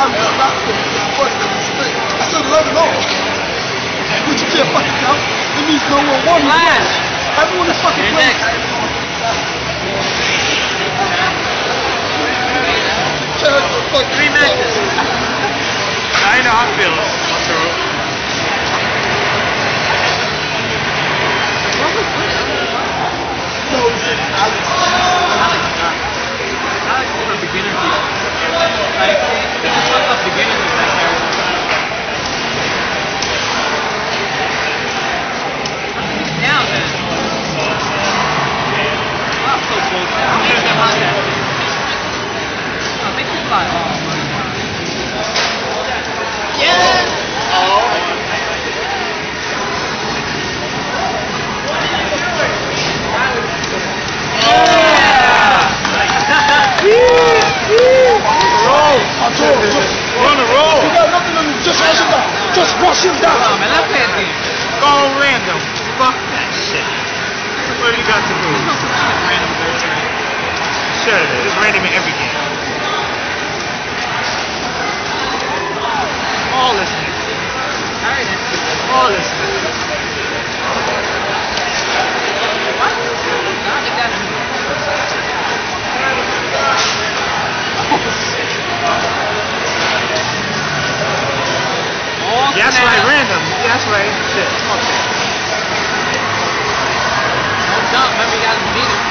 I'm just not I should let it off. But you can't fucking count. It means no one won. Everyone is fucking playing. Like 3 matches. I know how it feels, Arturo. No, it's Alex. Alex is a beginner. Like, this is what the beginners of that character. Now then. Not so bullshit. I'll make them on that. I'll make you fly. Yes! Oh. We're on the roll. You got nothing on you. Just rush him down. Just rush him down. Oh, man, let's play a game. Go random. Fuck that shit. What do you got to lose? Random. Sure, it's random in every game. All this. All this. What? I think that's that's right, random. That's right. Shit. Okay. Don't jump, remember you gotta beat him.